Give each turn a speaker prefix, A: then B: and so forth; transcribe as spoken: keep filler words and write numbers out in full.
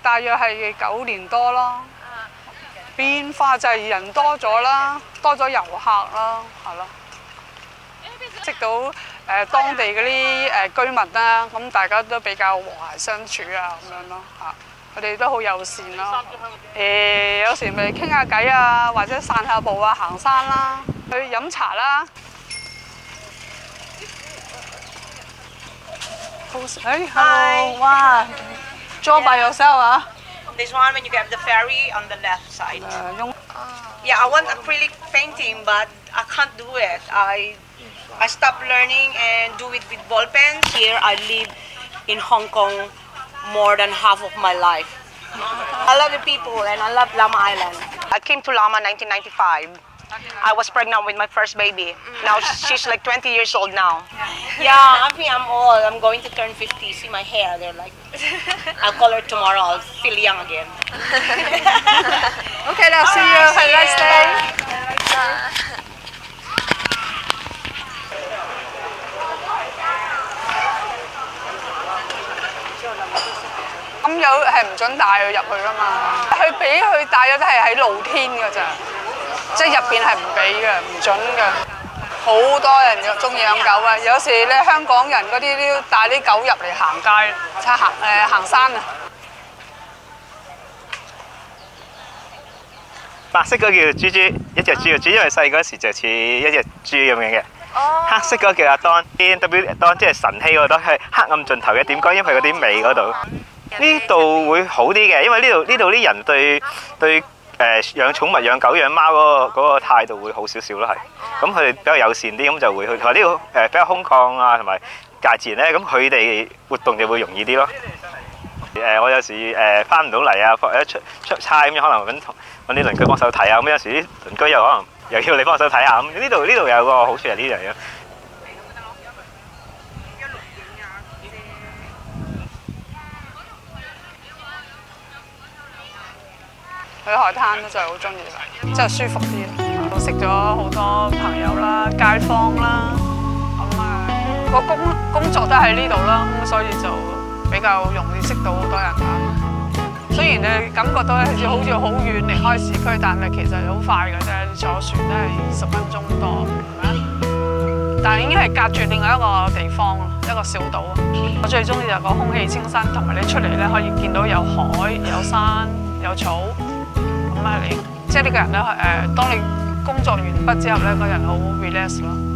A: 大約係九年多咯。變化就係人多咗啦，多咗遊客啦，係咯。識到誒、呃、當地嗰啲誒居民啦，咁大家都比較和諧相處啊，咁樣咯嚇。佢哋都好友善咯。誒、呃、有時咪傾下偈啊，或者散下步啊，行山啦，去飲茶啦。誒 ，hello， 哇 ，draw by yourself 啊
B: ？This one when you get the ferry on the left side.
A: Uh,
B: yeah, I want acrylic painting, but I can't do it. I I stopped learning and do it with ball pens. Here I live in Hong Kong more than half of my life. I love the people and I love Lamma Island. I came to Lamma in nineteen ninety-five. I was pregnant with my first baby. Now she's like twenty years old now. Yeah, I mean I'm old. I'm going to turn fifty. See my hair? They're like, I'll color tomorrow. I'll feel young again.
A: Okay, now see you. Have a nice day. 咁有係唔準帶佢入去噶嘛？佢俾佢帶咗都係喺露天㗎咋。即係入邊係唔俾嘅，唔準嘅。好多人又中意養狗啊！有時咧香港人嗰啲都帶啲狗入嚟行街，即係行誒行山啊。
C: 白色嗰叫豬豬，一隻豬嘅豬，因為細嗰時就似一隻豬咁樣嘅。哦。黑色嗰叫阿當 ，D N W 當即係晨曦嗰度，係黑暗盡頭嘅點光，因為嗰啲尾嗰度。呢度會好啲嘅，因為呢度呢度啲人對對。誒養寵物、養狗、養貓嗰個嗰個態度會好少少咯，係。咁佢哋比較友善啲，咁就會去同埋呢度誒比較空曠啊，同埋大自然咧，咁佢哋活動就會容易啲咯。誒我有時誒翻唔到嚟啊，或者出出差咁樣，可能揾揾啲鄰居幫手睇啊，咁有時啲鄰居又可能又要你幫手睇下，咁呢度呢度有個好處係呢樣嘢。去海灘咧就係好中意啦，真係舒服啲咯。我識咗好多朋友啦、街坊啦，咁啊個工工作都喺呢度啦，咁所以就比較容易識到好多人啦。雖然你感覺到好似好似好遠離開市區，但係其實好快嘅啫，坐船都係二十分鐘多，係咪？但係已經係隔住另外一個地方咯，一個小島。我最中意就係個空氣清新，同埋你出嚟咧可以見到有海、有山、有草。咁啊，你即係呢個人咧，誒，當你工作完畢之後咧，個人好 relax 咯。